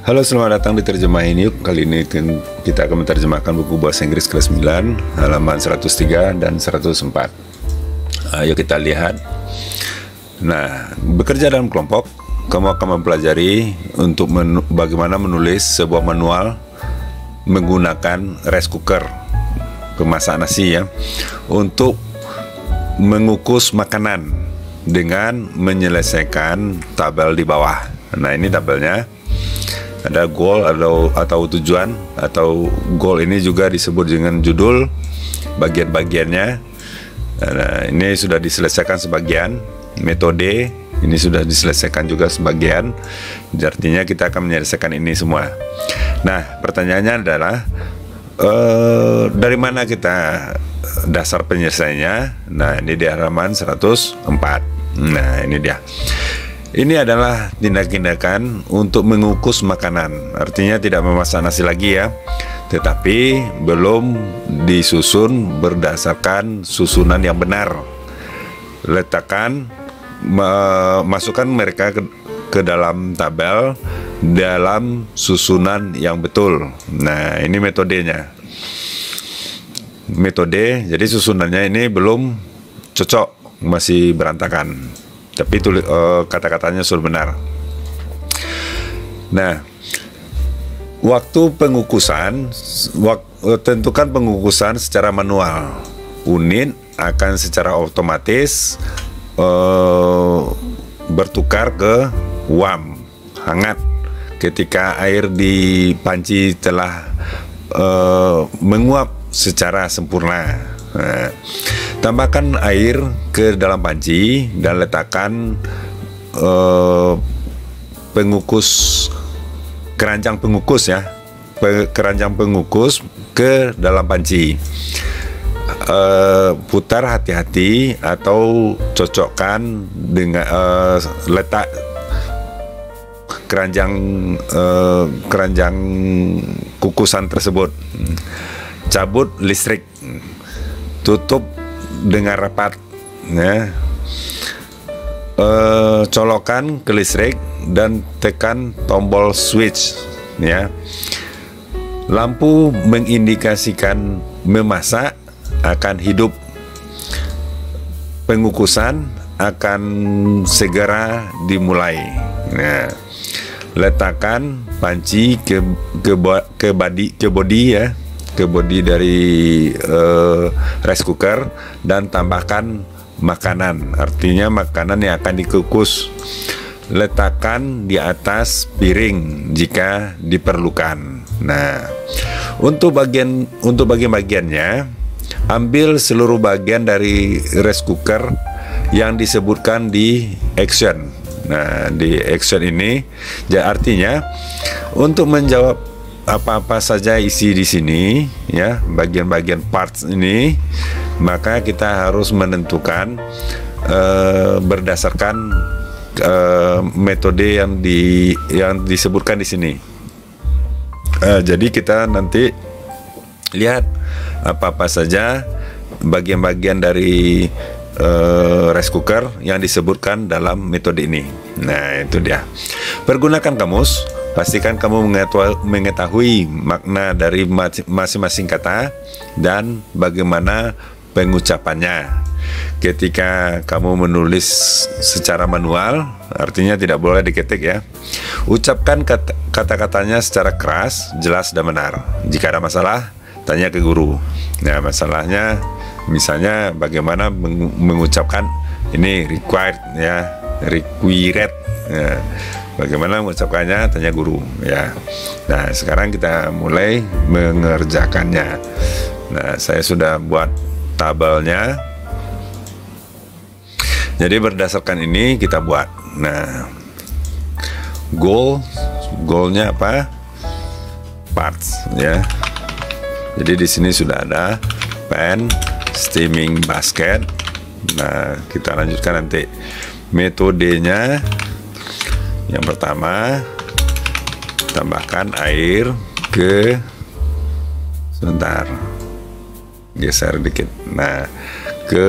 Halo, selamat datang di Terjemahin Yuk. Kali ini kita akan menerjemahkan buku bahasa Inggris kelas 9 halaman 103 dan 104. Ayo kita lihat. Nah, bekerja dalam kelompok, kamu akan mempelajari untuk bagaimana menulis sebuah manual menggunakan rice cooker, pemasak nasi ya, untuk mengukus makanan dengan menyelesaikan tabel di bawah. Nah, ini tabelnya. Ada goal atau tujuan, atau goal ini juga disebut dengan judul, bagian-bagiannya. Nah, ini sudah diselesaikan sebagian. Metode ini sudah diselesaikan juga sebagian. Artinya kita akan menyelesaikan ini semua. Nah, pertanyaannya adalah dari mana kita dasar penyelesaiannya? Nah, ini di halaman 104. Nah, ini dia. Ini adalah tindak-tindakan untuk mengukus makanan. Artinya tidak memasak nasi lagi ya, tetapi belum disusun berdasarkan susunan yang benar. Letakkan, masukkan mereka ke dalam tabel dalam susunan yang betul. Nah, ini metodenya. Metode, jadi susunannya ini belum cocok, masih berantakan. Tapi kata-katanya sudah benar. Nah, waktu pengukusan, tentukan pengukusan secara manual. Unit akan secara otomatis bertukar ke WAM, hangat, ketika air di panci telah menguap secara sempurna. Nah, tambahkan air ke dalam panci dan letakkan keranjang pengukus ya, keranjang pengukus ke dalam panci. Putar hati-hati atau cocokkan dengan letak keranjang kukusan tersebut. Cabut listrik, tutup dengan rapat ya. Colokan ke listrik dan tekan tombol switch ya. Lampu mengindikasikan memasak akan hidup. Pengukusan akan segera dimulai. Nah, letakkan panci ke bodi dari rice cooker dan tambahkan makanan, artinya makanan yang akan dikukus. Letakkan di atas piring jika diperlukan. Nah, untuk bagian-bagiannya, ambil seluruh bagian dari rice cooker yang disebutkan di action. Nah, di action ini ya, artinya untuk menjawab apa-apa saja isi di sini ya, bagian-bagian parts ini, maka kita harus menentukan berdasarkan metode yang disebutkan di sini. Jadi kita nanti lihat apa-apa saja bagian-bagian dari rice cooker yang disebutkan dalam metode ini. Nah, itu dia. Pergunakan kamus. Pastikan kamu mengetahui makna dari masing-masing kata dan bagaimana pengucapannya. Ketika kamu menulis secara manual, artinya tidak boleh diketik ya. Ucapkan kata-katanya secara keras, jelas dan benar. Jika ada masalah, tanya ke guru. Nah, masalahnya misalnya bagaimana mengucapkan ini required ya, required ya. Bagaimana mengucapkannya, tanya guru ya. Nah, sekarang kita mulai mengerjakannya. Nah, saya sudah buat tabelnya. Jadi berdasarkan ini kita buat. Nah, goalnya apa? Parts ya. Jadi di sini sudah ada pan, steaming basket. Nah, kita lanjutkan nanti. Metodenya, yang pertama, tambahkan air ke, sebentar, geser dikit. Nah, ke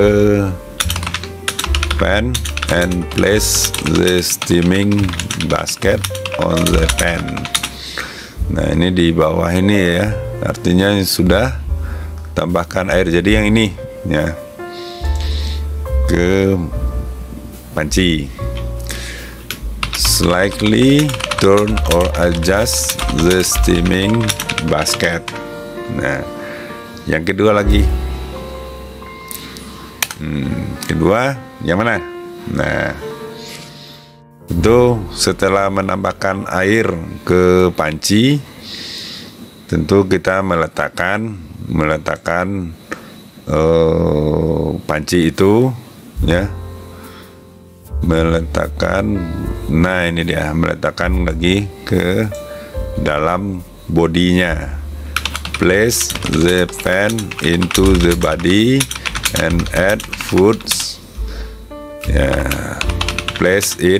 pan and place the steaming basket on the pan. Nah, ini di bawah ini ya, artinya sudah tambahkan air. Jadi yang ini ya, ke panci. Slightly turn or adjust the steaming basket. Nah, yang kedua lagi. Kedua yang mana? Nah, tentu setelah menambahkan air ke panci, tentu kita meletakkan panci itu ya, nah ini dia, meletakkan lagi ke dalam bodinya. Place the pan into the body and add foods. Ya, place in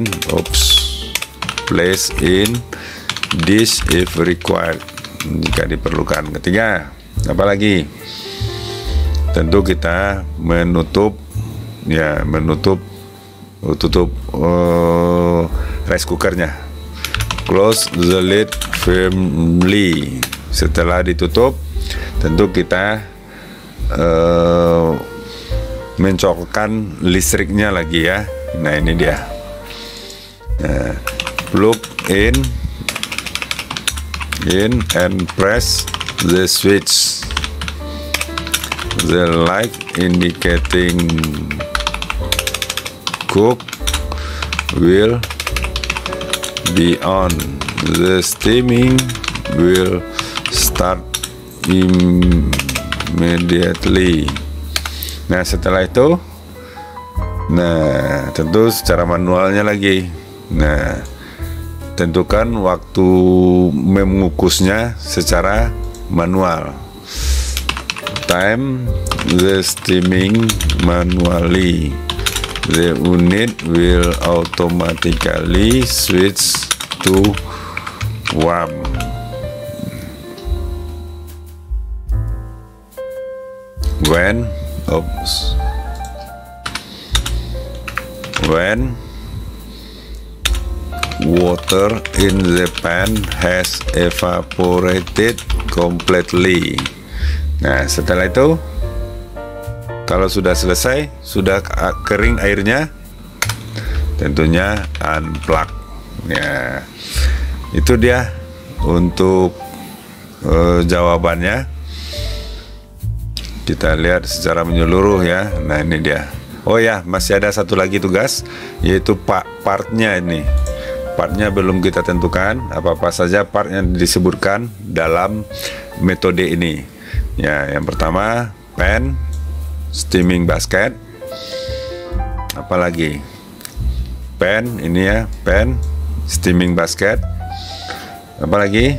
dish if required, jika diperlukan. Ketiga, apalagi? Tentu kita tutup rice cookernya. Close the lid firmly. Setelah ditutup, tentu kita mencolokkan listriknya lagi ya. Nah, ini dia. Plug in and press the switch. The light indicating cook will be on. The steaming will start immediately. Nah, setelah itu, nah tentu secara manualnya lagi. Nah, tentukan waktu mengukusnya secara manual. Time the steaming manually. The unit will automatically switch to warm. When water in the pan has evaporated completely. Nah, setelah itu, kalau sudah selesai, sudah kering airnya, tentunya unplug. Ya, itu dia untuk jawabannya. Kita lihat secara menyeluruh ya. Nah, ini dia. Oh ya, masih ada satu lagi tugas, yaitu partnya ini. Partnya belum kita tentukan, apa-apa saja part yang disebutkan dalam metode ini. Ya, yang pertama pan, steaming basket. Apalagi? Pan, ini ya, pan, steaming basket. Apalagi?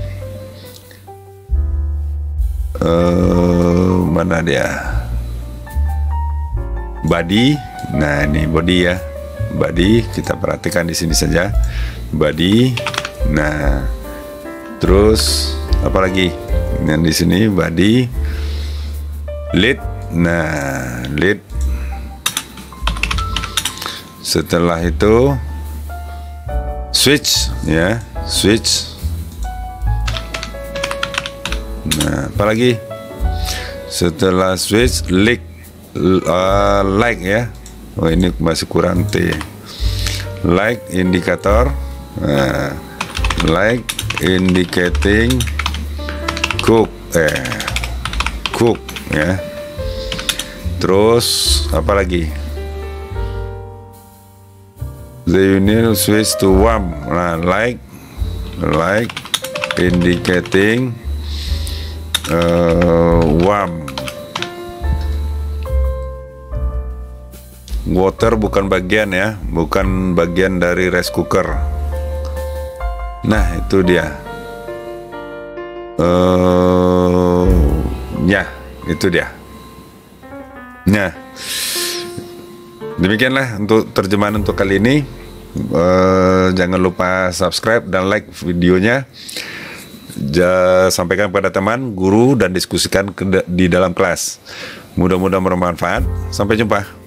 Mana dia? Body. Nah, ini body ya. Body, kita perhatikan di sini saja. Body. Nah, terus apa lagi? Yang di sini body. Lid. Nah, lid. Setelah itu switch ya, switch. Nah, apalagi? Setelah switch, light ya. Oh, ini masih kurang T. Light indikator. Nah, light indicating cook ya. Terus apa lagi? The unit switch to warm. Nah, light indicating warm. Water bukan bagian ya, bukan bagian dari rice cooker. Nah, itu dia. Ya, itu dia. Nah, demikianlah untuk terjemahan untuk kali ini. Jangan lupa subscribe dan like videonya. Sampaikan kepada teman, guru, dan diskusikan di dalam kelas. Mudah-mudahan bermanfaat. Sampai jumpa.